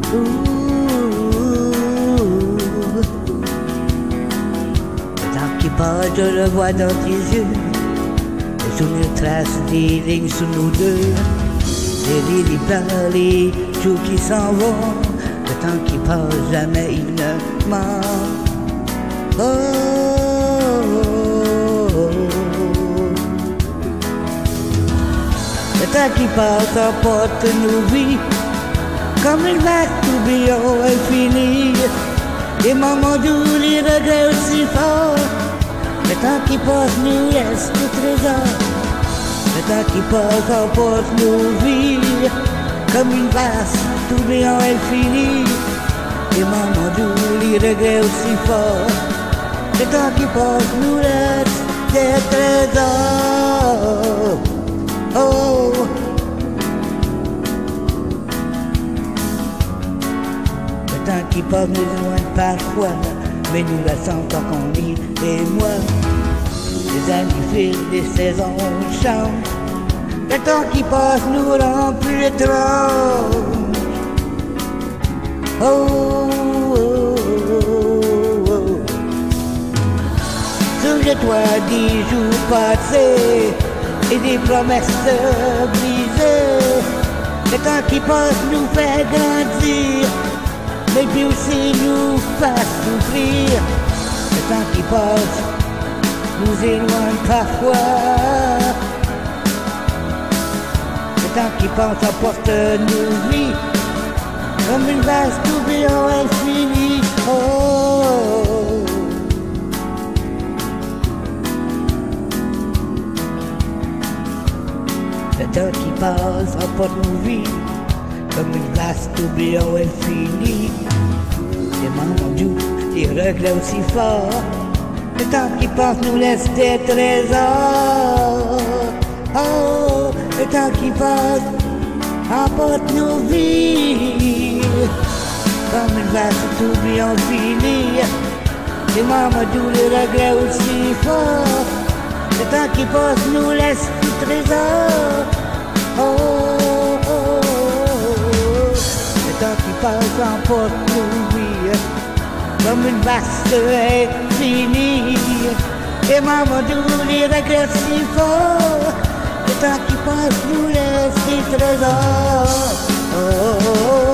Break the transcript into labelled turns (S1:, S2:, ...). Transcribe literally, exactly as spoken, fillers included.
S1: Je le vois dans tes yeux, les souvenirs tracent des lignes sous nous deux. Les lits blancs, les jours qui s'en vont, le temps qui passe, jamais il ne ment. Oh, oh, oh. Le temps qui passe emporte nos vies, comme une vague tourbillon infini. Des moments doux, les regrets aussi forts. Le temps qui passe nous laisse tout trésor. Le temps qui passe emporte nos vies, comme une vaste tourbillon infini. Des moments doux, les regrets aussi forts. Le temps qui passe nous laisse des trésors. Oh. Le temps qui passe nous éloigne parfois, mais nous la sentons tant qu'on vit, et moi. Les années filent, les saisons changent. Le temps qui passe nous rend plus étranges. Oh, oh, oh, oh. Souviens-toi des jours passés et des promesses brisées. Le temps qui passe nous fait grandir, mais puis aussi nous fait souffrir. Le temps qui passe nous éloigne parfois. Le temps qui passe emporte nos vies, comme une vaste tourbillon infini. Oh. Le temps qui passe emporte nos vies, comme une vaste tourbillon infini. Des moments doux, des regrets aussi forts. Le temps qui passe nous laisse des trésors. Oh, le temps qui passe emporte nos vies, comme une vaste tourbillon fini. Des moments doux, des regrets aussi forts. Le temps qui passe nous laisse des trésors. Oh, oh, oh, oh. Le temps qui passe emporte nos vies, comme une vaste infinie. Et maman doux, les regrets si forts. Le temps qui passe nous laisse des trésors. Oh, oh, oh.